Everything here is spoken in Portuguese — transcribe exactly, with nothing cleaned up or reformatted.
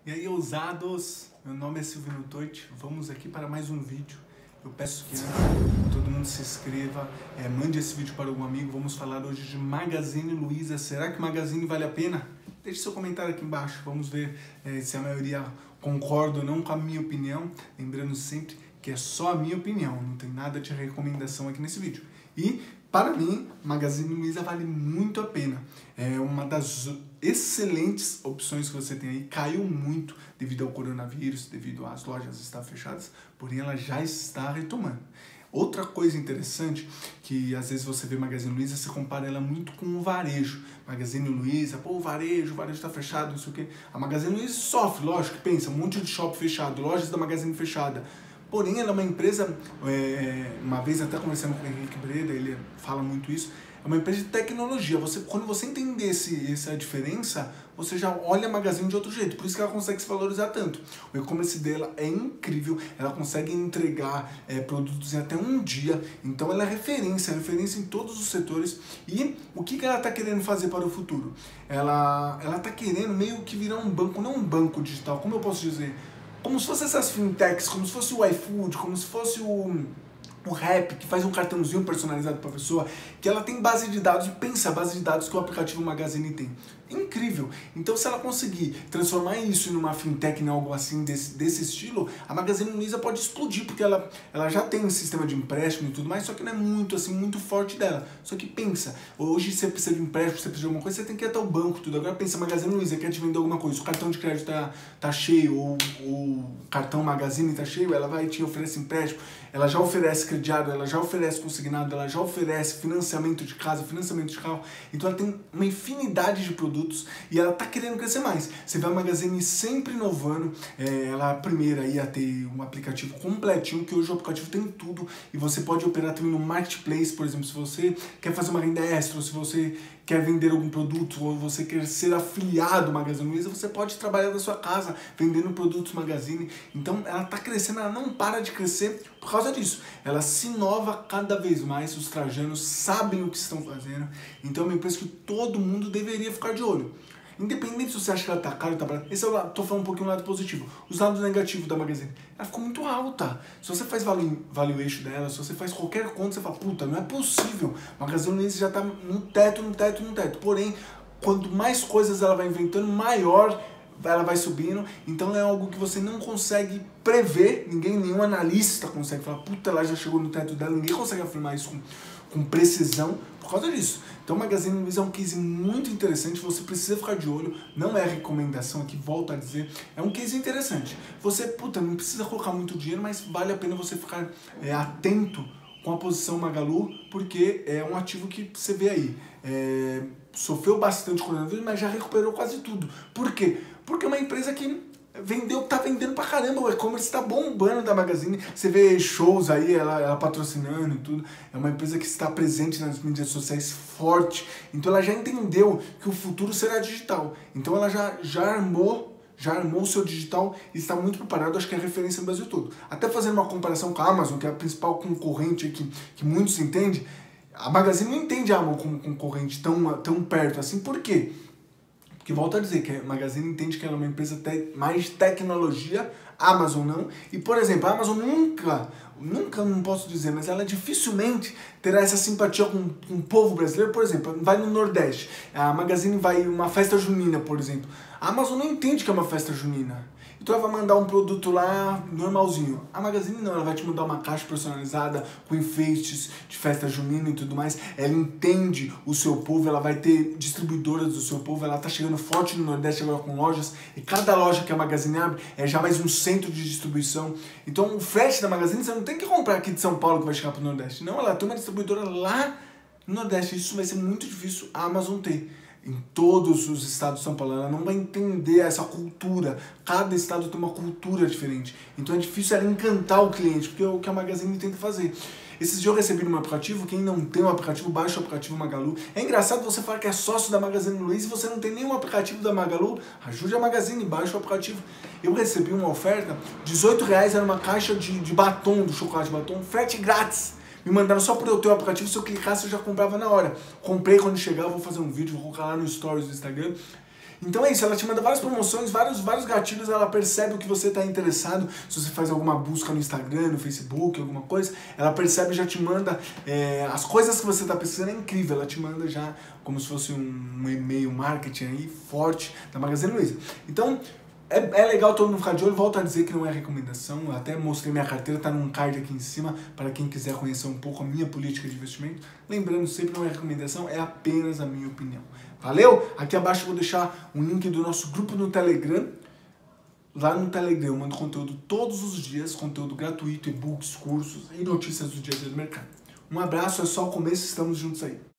E aí, ousados, meu nome é Silvino Toit, vamos aqui para mais um vídeo. Eu peço que todo mundo se inscreva, é, mande esse vídeo para algum amigo. Vamos falar hoje de Magazine Luiza. Será que Magazine vale a pena? Deixe seu comentário aqui embaixo, vamos ver é, se a maioria concorda ou não com a minha opinião. Lembrando sempre que é só a minha opinião, não tem nada de recomendação aqui nesse vídeo. E, para mim, Magazine Luiza vale muito a pena. É uma das excelentes opções que você tem aí. Caiu muito devido ao coronavírus, devido às lojas estar fechadas, porém ela já está retomando. Outra coisa interessante, que às vezes você vê Magazine Luiza, você compara ela muito com o varejo. Magazine Luiza, pô, o varejo, o varejo está fechado, não sei o quê. A Magazine Luiza sofre, lógico, pensa, um monte de shopping fechado, lojas da Magazine fechada. Porém, ela é uma empresa, é, uma vez até conversando com o Henrique Breda, ele fala muito isso, é uma empresa de tecnologia. Você, quando você entender esse, essa diferença, você já olha a Magazine de outro jeito. Por isso que ela consegue se valorizar tanto. O e-commerce dela é incrível, ela consegue entregar é, produtos em até um dia. Então ela é referência, é referência em todos os setores. E o que, que ela está querendo fazer para o futuro? Ela ela está querendo meio que virar um banco, não um banco digital, como eu posso dizer? Como se fosse essas fintechs, como se fosse o iFood, como se fosse o, o Rap, que faz um cartãozinho personalizado para a pessoa, que ela tem base de dados, e pensa a base de dados que o aplicativo Magazine tem. Incrível! Então, se ela conseguir transformar isso em uma fintech, em algo assim, desse, desse estilo, a Magazine Luiza pode explodir, porque ela, ela já tem um sistema de empréstimo e tudo mais, só que não é muito, assim, muito forte dela. Só que pensa, hoje você precisa de empréstimo, você precisa de alguma coisa, você tem que ir até o banco, tudo. Agora pensa, Magazine Luiza quer te vender alguma coisa, o cartão de crédito tá, tá cheio, ou o cartão Magazine tá cheio, ela vai e te oferece empréstimo, ela já oferece crediário, ela já oferece consignado, ela já oferece financiamento de casa, financiamento de carro. Então ela tem uma infinidade de produtos e ela tá querendo crescer mais. Você vê a Magazine sempre inovando, é, ela a primeira ia ter um aplicativo completinho, que hoje o aplicativo tem tudo e você pode operar também no Marketplace, por exemplo, se você quer fazer uma renda extra, ou se você quer vender algum produto, ou você quer ser afiliado Magazine Luiza, você pode trabalhar da sua casa, vendendo produtos Magazine. Então ela tá crescendo, ela não para de crescer por causa disso. Ela se inova cada vez mais, os trajanos sabem o que estão fazendo, então é uma empresa que todo mundo deveria ficar de olho. Independente se você acha que ela tá cara ou tá barata, esse é o lado, tô falando um pouquinho do lado positivo. Os lados negativos da Magazine, ela ficou muito alta. Se você faz value, valuation dela, se você faz qualquer conta, você fala, puta, não é possível. A Magazine Luiza já tá no teto, no teto, no teto. Porém, quanto mais coisas ela vai inventando, maior ela vai subindo. Então é algo que você não consegue prever, ninguém, nenhum analista consegue falar, puta, ela já chegou no teto dela, ninguém consegue afirmar isso com, com precisão por causa disso. Então, Magazine Luiza é um case muito interessante, você precisa ficar de olho, não é recomendação aqui, volto a dizer, é um case interessante. Você, puta, não precisa colocar muito dinheiro, mas vale a pena você ficar é, atento com a posição Magalu, porque é um ativo que você vê aí, é, sofreu bastante com o coronavírus, mas já recuperou quase tudo. Por quê? Porque é uma empresa que vendeu, tá vendendo pra caramba, o e-commerce tá bombando da Magazine, você vê shows aí, ela, ela patrocinando e tudo, é uma empresa que está presente nas mídias sociais forte, então ela já entendeu que o futuro será digital, então ela já, já armou, já armou o seu digital e está muito preparado, acho que é referência no Brasil todo. Até fazendo uma comparação com a Amazon, que é a principal concorrente que, que muitos entendem, a Magazine não entende a Amazon como concorrente tão, tão perto assim, por quê? Porque volto a dizer que a Magazine entende que ela é uma empresa te mais de tecnologia, a Amazon não. E, por exemplo, a Amazon nunca, nunca, não posso dizer, mas ela dificilmente terá essa simpatia com, com o povo brasileiro. Por exemplo, vai no Nordeste, a Magazine vai em uma festa junina, por exemplo. A Amazon não entende que é uma festa junina. Então ela vai mandar um produto lá normalzinho. A Magazine não, ela vai te mandar uma caixa personalizada com enfeites de festa junina e tudo mais. Ela entende o seu povo, ela vai ter distribuidoras do seu povo, ela tá chegando forte no Nordeste agora com lojas, e cada loja que a Magazine abre é já mais um centro de distribuição. Então o frete da Magazine você não tem que comprar aqui de São Paulo que vai chegar pro Nordeste. Não, ela tem uma distribuidora lá no Nordeste. Isso vai ser muito difícil a Amazon ter em todos os estados de São Paulo. Ela não vai entender essa cultura. Cada estado tem uma cultura diferente. Então é difícil ela encantar o cliente, porque é o que a Magazine tenta fazer. Esses dias eu recebi no aplicativo, quem não tem um aplicativo, baixa o aplicativo Magalu. É engraçado você falar que é sócio da Magazine Luiza e você não tem nenhum aplicativo da Magalu, ajude a Magazine, baixa o aplicativo. Eu recebi uma oferta, dezoito reais era uma caixa de, de batom, do chocolate batom, frete grátis. Me mandaram só por eu ter o aplicativo, se eu clicasse eu já comprava na hora. Comprei quando chegar, eu vou fazer um vídeo, vou colocar lá no stories do Instagram. Então é isso, ela te manda várias promoções, vários, vários gatilhos, ela percebe o que você está interessado, se você faz alguma busca no Instagram, no Facebook, alguma coisa, ela percebe e já te manda é, as coisas que você está precisando, é incrível, ela te manda já como se fosse um, um e-mail marketing aí forte da Magazine Luiza. Então, É, é legal todo mundo ficar de olho, volto a dizer que não é recomendação, eu até mostrei minha carteira, tá num card aqui em cima, para quem quiser conhecer um pouco a minha política de investimento. Lembrando, sempre não é recomendação, é apenas a minha opinião. Valeu? Aqui abaixo eu vou deixar um link do nosso grupo no Telegram. Lá no Telegram eu mando conteúdo todos os dias, conteúdo gratuito, e-books, cursos e notícias do dia a dia do mercado. Um abraço, é só o começo, estamos juntos aí.